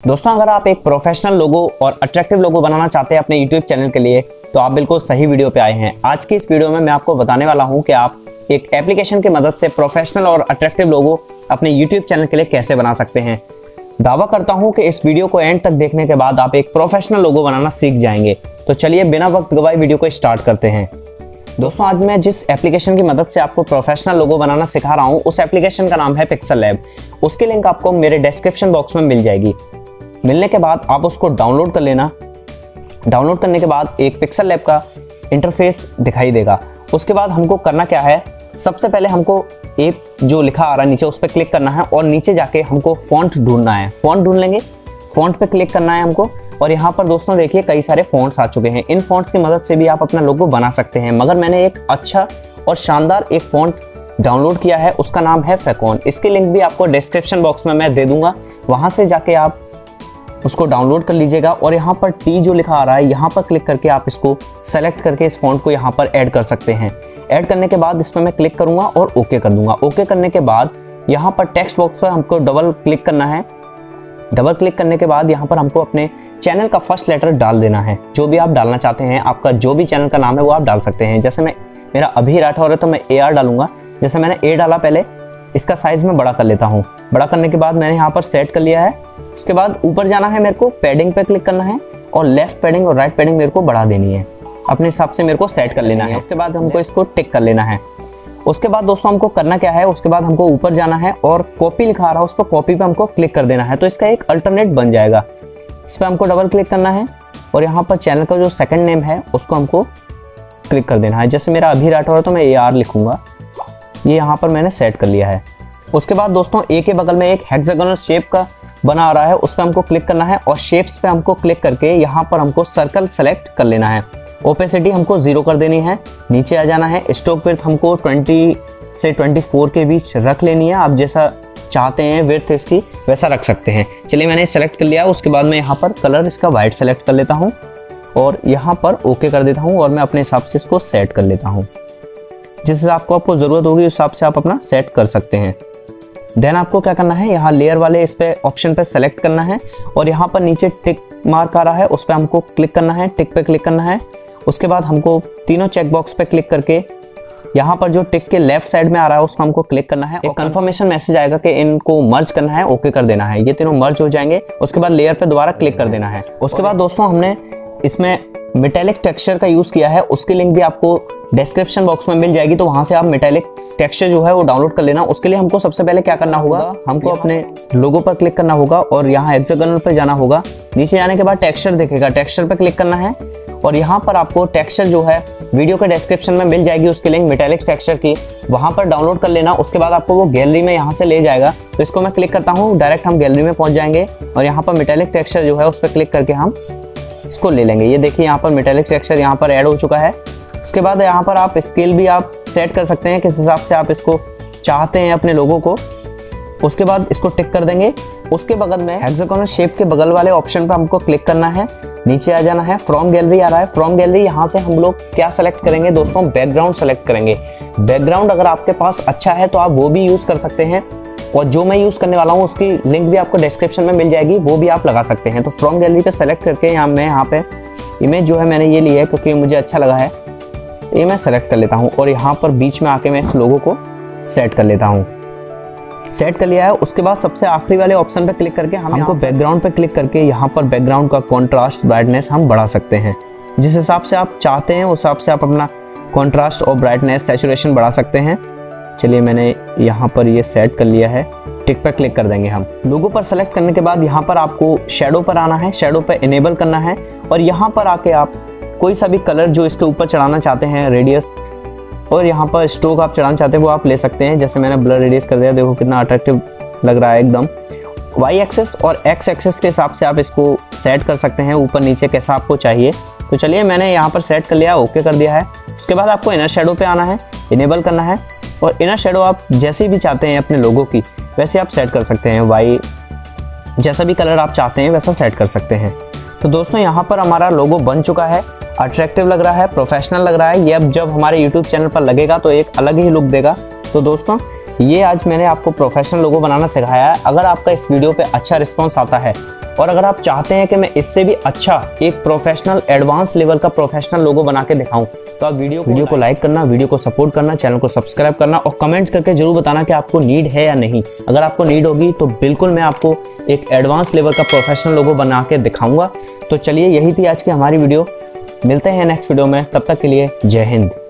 दोस्तों, अगर आप एक प्रोफेशनल लोगो और अट्रैक्टिव लोगो बनाना चाहते हैं अपने यूट्यूब चैनल के लिए तो आप बिल्कुल सही वीडियो पे आए हैं। आज की इस वीडियो में मैं आपको बताने वाला हूं कि आप एक एप्लीकेशन की मदद से प्रोफेशनल और अट्रैक्टिव लोगो अपने यूट्यूब चैनल के लिए कैसे बना सकते हैं। दावा करता हूं कि इस वीडियो को एंड तक देखने के बाद आप एक प्रोफेशनल लोगो बनाना सीख जाएंगे। तो चलिए बिना वक्त गवाए वीडियो को स्टार्ट करते हैं। दोस्तों, आज मैं जिस एप्लीकेशन की मदद से आपको प्रोफेशनल लोगो बनाना सिखा रहा हूं उस एप्लीकेशन का नाम है पिक्सल लैब। उसकी लिंक आपको मेरे डिस्क्रिप्शन बॉक्स में मिल जाएगी। मिलने के बाद आप उसको डाउनलोड कर लेना। डाउनलोड करने के बाद एक पिक्सल लैब का इंटरफेस दिखाई देगा। उसके बाद हमको करना क्या है, सबसे पहले हमको एक जो लिखा आ रहा है नीचे उस पर क्लिक करना है और नीचे जाके हमको फॉन्ट ढूंढना है। फॉन्ट ढूंढ लेंगे, फॉन्ट पे क्लिक करना है हमको और यहाँ पर दोस्तों देखिए कई सारे फॉन्ट्स आ चुके हैं। इन फॉन्ट्स की मदद से भी आप अपना लोगो बना सकते हैं, मगर मैंने एक अच्छा और शानदार एक फॉन्ट डाउनलोड किया है, उसका नाम है फैकॉन। इसकी लिंक भी आपको डिस्क्रिप्शन बॉक्स में मैं दे दूंगा, वहां से जाके आप उसको डाउनलोड कर लीजिएगा। और यहाँ पर टी जो लिखा आ रहा है यहाँ पर क्लिक करके आप इसको सेलेक्ट करके इस फॉन्ट को यहाँ पर ऐड कर सकते हैं। ऐड करने के बाद इसमें मैं क्लिक करूंगा और ओके कर दूंगा। ओके करने के बाद यहाँ पर टेक्स्ट बॉक्स पर हमको डबल क्लिक करना है। डबल क्लिक करने के बाद यहाँ पर हमको अपने चैनल का फर्स्ट लेटर डाल देना है, जो भी आप डालना चाहते हैं। आपका जो भी चैनल का नाम है वो आप डाल सकते हैं। जैसे मेरा अभी राठौर है तो मैं AR डालूंगा। जैसे मैंने A डाला, पहले इसका साइज में बड़ा कर लेता हूँ। बड़ा करने के बाद मैंने यहाँ पर सेट कर लिया है। उसके बाद ऊपर जाना है, मेरे को पैडिंग पे क्लिक करना है और लेफ्ट पैडिंग और राइट पैडिंग मेरे को बढ़ा देनी है, अपने हिसाब से मेरे को सेट कर लेना है। उसके बाद हमको इसको टिक कर लेना है। उसके बाद दोस्तों हमको करना क्या है, उसके बाद हमको ऊपर जाना है और कॉपी लिखा रहा है उस पर कॉपी पे हमको क्लिक कर देना है, तो इसका एक अल्टरनेट बन जाएगा। इस पर हमको डबल क्लिक करना है और यहाँ पर चैनल का जो सेकंड नेम है उसको हमको क्लिक कर देना है। जैसे मेरा अभी राठौर है तो मैं AR लिखूंगा, ये यहाँ पर मैंने सेट कर लिया है। उसके बाद दोस्तों A के बगल में एक हेक्सागोनल शेप का बना आ रहा है, उस पर हमको क्लिक करना है और शेप्स पे हमको क्लिक करके यहाँ पर हमको सर्कल सेलेक्ट कर लेना है। ओपेसिटी हमको 0 कर देनी है। नीचे आ जाना है। स्ट्रोक विड्थ हमको 20 से 24 के बीच रख लेनी है। आप जैसा चाहते हैं विड्थ इसकी वैसा रख सकते हैं। चलिए मैंने सेलेक्ट कर लिया। उसके बाद मैं यहाँ पर कलर इसका वाइट सेलेक्ट कर लेता हूँ और यहाँ पर ओके कर देता हूँ और मैं अपने हिसाब से इसको सेट कर लेता हूँ। जिस हिसाब को आपको ज़रूरत होगी उस हिसाब से आप अपना सेट कर सकते हैं। देन आपको क्या करना है, यहाँ लेयर वाले इस पे ऑप्शन पे सेलेक्ट करना है और यहाँ पर नीचे टिक मार्क आ रहा है उस पर हमको क्लिक करना है। टिक पे क्लिक करना है। उसके बाद हमको तीनों चेक बॉक्स पे क्लिक करके यहाँ पर जो टिक के लेफ्ट साइड में आ रहा है उस पर हमको क्लिक करना है। एक कंफर्मेशन मैसेज आएगा कि इनको मर्ज करना है, ओके कर देना है। ये तीनों मर्ज हो जाएंगे। उसके बाद लेयर पे दोबारा क्लिक कर देना है। उसके बाद दोस्तों हमने इसमें मेटेलिक टेक्सचर का यूज किया है, उसकी लिंक भी आपको डिस्क्रिप्शन बॉक्स में मिल जाएगी, तो वहां से आप मेटेलिक टेक्सचर जो है वो डाउनलोड कर लेना। उसके लिए हमको सबसे पहले क्या करना होगा, हमको अपने लोगो पर क्लिक करना होगा और यहाँ हेक्सागोनल पे जाना होगा। नीचे जाने के बाद टेक्सचर दिखेगा, टेक्सचर पे क्लिक करना है और यहाँ पर आपको टेक्सचर जो है वीडियो के डिस्क्रिप्शन में मिल जाएगी उसकी लिंक मेटेलिक टेक्सचर की, वहां पर डाउनलोड कर लेना। उसके बाद आपको वो गैलरी में यहाँ से ले जाएगा, तो इसको मैं क्लिक करता हूँ, डायरेक्ट हम गैलरी में पहुंच जाएंगे और यहाँ पर मेटेलिक टेक्सचर जो है उस पर क्लिक करके हम इसको ले लेंगे। ये देखिए यहाँ पर मेटेलिक टेक्सचर यहाँ पर ऐड हो चुका है। उसके बाद यहाँ पर आप स्केल भी आप सेट कर सकते हैं, किस हिसाब से आप इसको चाहते हैं अपने लोगों को। उसके बाद इसको टिक कर देंगे। उसके बगल में हेक्सागोनल शेप के बगल वाले ऑप्शन पर हमको क्लिक करना है। नीचे आ जाना है। फ्रॉम गैलरी आ रहा है। फ्रॉम गैलरी यहाँ से हम लोग क्या सेलेक्ट करेंगे दोस्तों, बैकग्राउंड सेलेक्ट करेंगे। बैकग्राउंड अगर आपके पास अच्छा है तो आप वो भी यूज कर सकते हैं और जो मैं यूज करने वाला हूँ उसकी लिंक भी आपको डिस्क्रिप्शन में मिल जाएगी, वो भी आप लगा सकते हैं। तो फ्रॉम गैलरी पे सेलेक्ट करके यहाँ पे इमेज जो है मैंने ये ली है क्योंकि मुझे अच्छा लगा है, ये मैं सेलेक्ट कर लेता हूँ और यहाँ पर बीच में आके मैं इस लोगो को सेट कर लेता हूँ। सेट कर लिया है। उसके बाद सबसे आखिरी वाले ऑप्शन पे क्लिक करके हमको बैकग्राउंड पे क्लिक करके यहाँ पर बैकग्राउंड का कॉन्ट्रास्ट ब्राइटनेस हम बढ़ा सकते हैं। जिस हिसाब से आप चाहते हैं उस हिसाब से आप अपना कॉन्ट्रास्ट और ब्राइटनेस सैचुरेशन बढ़ा सकते हैं। चलिए मैंने यहाँ पर ये सेट कर लिया है। टिक पे क्लिक कर देंगे हम। लोगो पर सेलेक्ट करने के बाद यहाँ पर आपको शेडो पर आना है, शेडो पे इनेबल करना है और यहाँ पर आके आप कोई सा भी कलर जो इसके ऊपर चढ़ाना चाहते हैं, रेडियस और यहाँ पर स्ट्रोक आप चढ़ाना चाहते हैं वो आप ले सकते हैं। जैसे मैंने ब्लर रेडियस कर दिया, देखो कितना अट्रैक्टिव लग रहा है एकदम। Y एक्सेस और X एक्सेस के हिसाब से आप इसको सेट कर सकते हैं, ऊपर नीचे कैसा आपको चाहिए। तो चलिए मैंने यहाँ पर सेट कर लिया, ओके कर दिया है। उसके बाद आपको इनर शेडो पे आना है, इनेबल करना है और इनर शेडो आप जैसी भी चाहते हैं अपने लोगों की वैसे आप सेट कर सकते हैं। Y जैसा भी कलर आप चाहते हैं वैसा सेट कर सकते हैं। तो दोस्तों यहाँ पर हमारा लोगो बन चुका है, अट्रैक्टिव लग रहा है, प्रोफेशनल लग रहा है। ये अब जब हमारे यूट्यूब चैनल पर लगेगा तो एक अलग ही लुक देगा। तो दोस्तों ये आज मैंने आपको प्रोफेशनल लोगो बनाना सिखाया है। अगर आपका इस वीडियो पे अच्छा रिस्पॉन्स आता है और अगर आप चाहते हैं कि मैं इससे भी अच्छा एक प्रोफेशनल एडवांस लेवल का प्रोफेशनल लोगो बना के दिखाऊं, तो आप वीडियो को लाइक करना, वीडियो को सपोर्ट करना, चैनल को सब्सक्राइब करना और कमेंट्स करके जरूर बताना कि आपको नीड है या नहीं। अगर आपको नीड होगी तो बिल्कुल मैं आपको एक एडवांस लेवल का प्रोफेशनल लोगो बना के दिखाऊंगा। तो चलिए, यही थी आज की हमारी वीडियो। मिलते हैं नेक्स्ट वीडियो में, तब तक के लिए जय हिंद।